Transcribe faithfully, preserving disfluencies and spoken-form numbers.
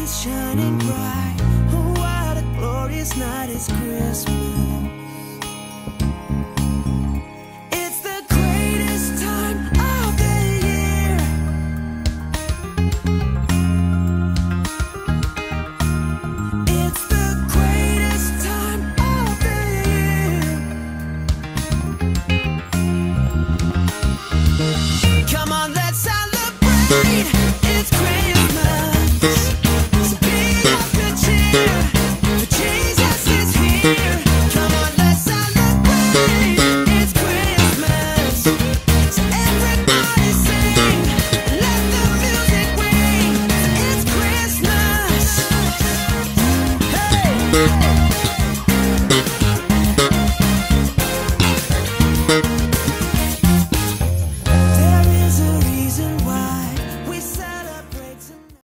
is shining bright. Oh, what a glorious night is Christmas. It's the greatest time of the year. It's the greatest time of the year. Come on, let's celebrate. It's Christmas. So be of good cheer. For Jesus is here. Come on, let's celebrate. It's Christmas. So everybody sing. Let the music ring. It's Christmas. Hey!